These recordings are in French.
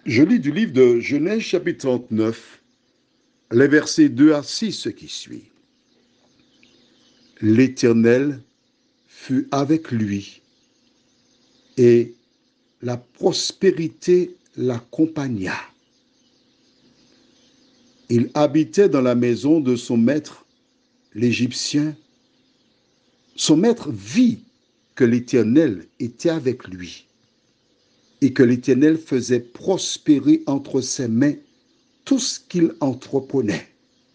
Je lis du livre de Genèse chapitre 39, les versets 2 à 6, ce qui suit. L'Éternel fut avec lui et la prospérité l'accompagna. Il habitait dans la maison de son maître, l'Égyptien. Son maître vit que l'Éternel était avec lui et que l'Éternel faisait prospérer entre ses mains tout ce qu'il entreprenait.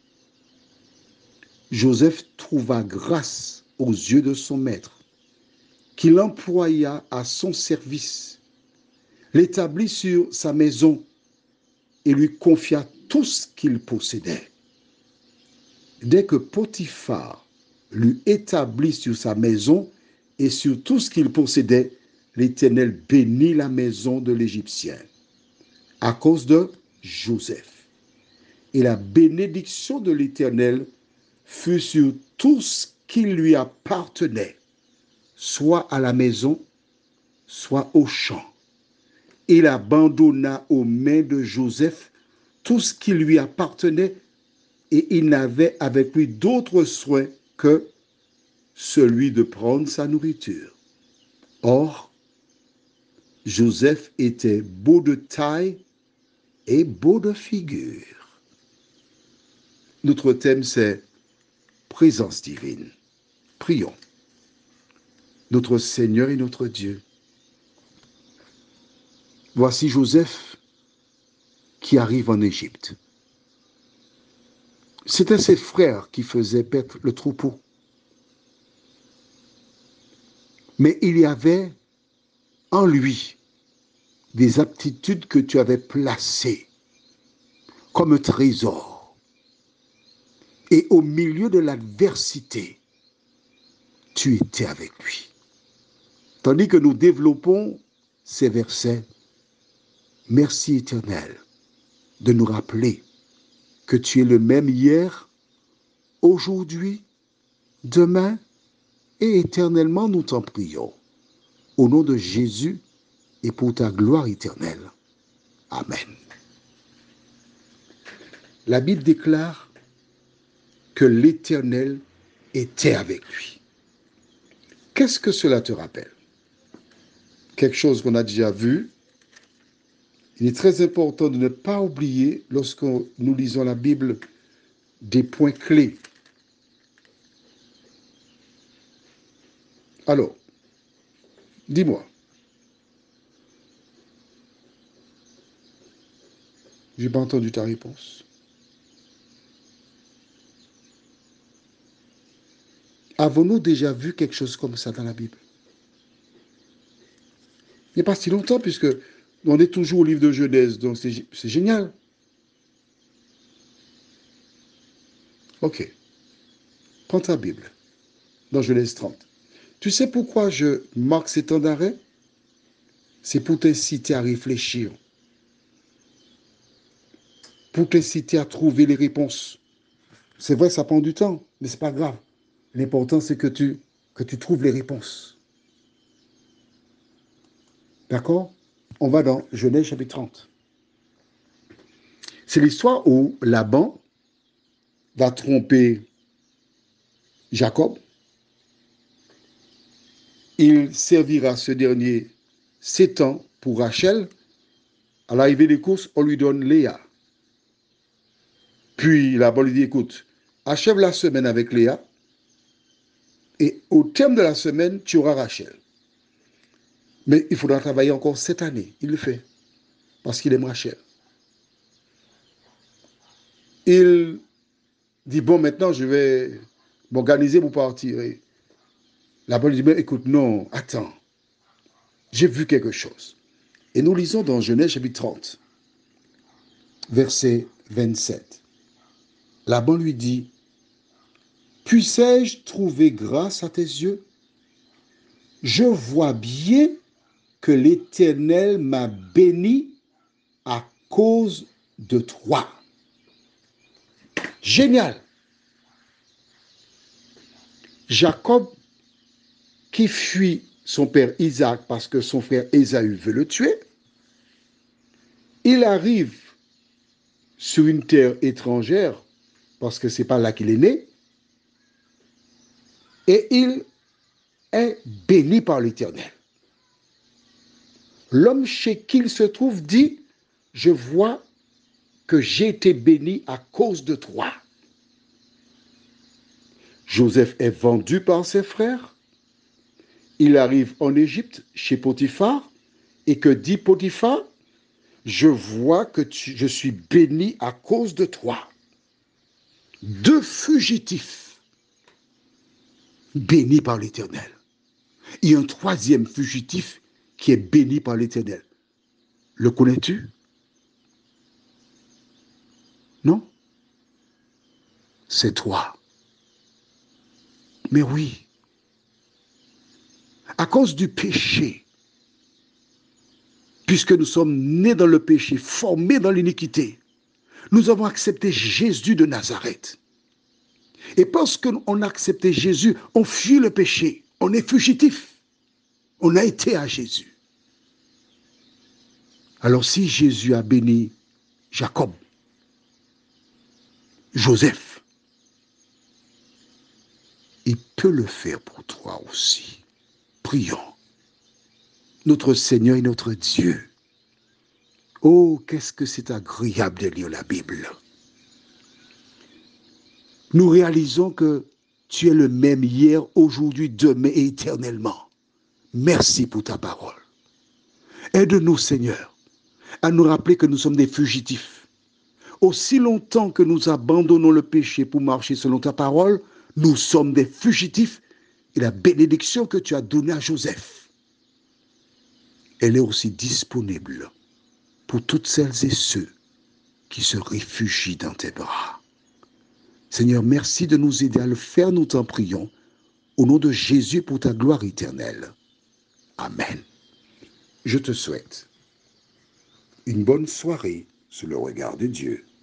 Joseph trouva grâce aux yeux de son maître, qu'il employa à son service, l'établit sur sa maison et lui confia tout ce qu'il possédait. Dès que Potiphar l'eut établi sur sa maison et sur tout ce qu'il possédait, l'Éternel bénit la maison de l'Égyptien à cause de Joseph. Et la bénédiction de l'Éternel fut sur tout ce qui lui appartenait, soit à la maison, soit au champ. Il abandonna aux mains de Joseph tout ce qui lui appartenait et il n'avait avec lui d'autre soin que celui de prendre sa nourriture. Or, Joseph était beau de taille et beau de figure. Notre thème, c'est présence divine. Prions. Notre Seigneur et notre Dieu, voici Joseph qui arrive en Égypte. C'étaient ses frères qui faisaient paître le troupeau. Mais il y avait en lui des aptitudes que tu avais placées comme trésor. Et au milieu de l'adversité, tu étais avec lui. Tandis que nous développons ces versets, merci Éternel de nous rappeler que tu es le même hier, aujourd'hui, demain et éternellement, nous t'en prions. Au nom de Jésus et pour ta gloire éternelle. Amen. La Bible déclare que l'Éternel était avec lui. Qu'est-ce que cela te rappelle? Quelque chose qu'on a déjà vu. Il est très important de ne pas oublier, lorsque nous lisons la Bible, des points clés. Alors, dis-moi, je n'ai pas entendu ta réponse. Avons-nous déjà vu quelque chose comme ça dans la Bible? Il n'y a pas si longtemps, puisque on est toujours au livre de Genèse, donc c'est génial. Ok, prends ta Bible, dans Genèse 30. Tu sais pourquoi je marque ces temps d'arrêt? C'est pour t'inciter à réfléchir, pour t'inciter à trouver les réponses. C'est vrai que ça prend du temps, mais ce n'est pas grave. L'important, c'est que tu trouves les réponses. D'accord? On va dans Genèse chapitre 30. C'est l'histoire où Laban va tromper Jacob. Il servira ce dernier 7 ans pour Rachel. À l'arrivée des courses, on lui donne Léa. Puis Laban lui dit, écoute, achève la semaine avec Léa et au terme de la semaine, tu auras Rachel. Mais il faudra travailler encore cette année. Il le fait parce qu'il aime Rachel. Il dit, bon, maintenant, je vais m'organiser pour partir. Et Laban lui dit, mais écoute, non, attends, j'ai vu quelque chose. Et nous lisons dans Genèse chapitre 30, verset 27. Laban lui dit, puissais-je trouver grâce à tes yeux? Je vois bien que l'Éternel m'a béni à cause de toi. Génial. Jacob, qui fuit son père Isaac parce que son frère Ésaü veut le tuer, il arrive sur une terre étrangère, parce que ce n'est pas là qu'il est né, et il est béni par l'Éternel. L'homme chez qui il se trouve dit, je vois que j'ai été béni à cause de toi. Joseph est vendu par ses frères. Il arrive en Égypte chez Potiphar. Et que dit Potiphar? Je vois que je suis béni à cause de toi. 2 fugitifs bénis par l'Éternel. Et un 3e fugitif qui est béni par l'Éternel. Le connais-tu? Non? C'est toi. Mais oui, à cause du péché, puisque nous sommes nés dans le péché, formés dans l'iniquité, nous avons accepté Jésus de Nazareth. Et parce qu'on a accepté Jésus, on fuit le péché. On est fugitif. On a été à Jésus. Alors si Jésus a béni Jacob, Joseph, il peut le faire pour toi aussi. Prions. Notre Seigneur et notre Dieu. Oh, qu'est-ce que c'est agréable de lire la Bible. Nous réalisons que tu es le même hier, aujourd'hui, demain et éternellement. Merci pour ta parole. Aide-nous, Seigneur, à nous rappeler que nous sommes des fugitifs. Aussi longtemps que nous abandonnons le péché pour marcher selon ta parole, nous sommes des fugitifs. Et la bénédiction que tu as donnée à Joseph, elle est aussi disponible pour toutes celles et ceux qui se réfugient dans tes bras. Seigneur, merci de nous aider à le faire, nous t'en prions, au nom de Jésus pour ta gloire éternelle. Amen. Je te souhaite une bonne soirée sous le regard de Dieu.